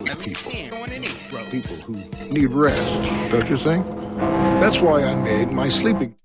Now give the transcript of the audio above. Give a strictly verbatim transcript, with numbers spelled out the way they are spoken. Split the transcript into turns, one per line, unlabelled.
people. People who need rest, don't you think? That's why I made my sleeping...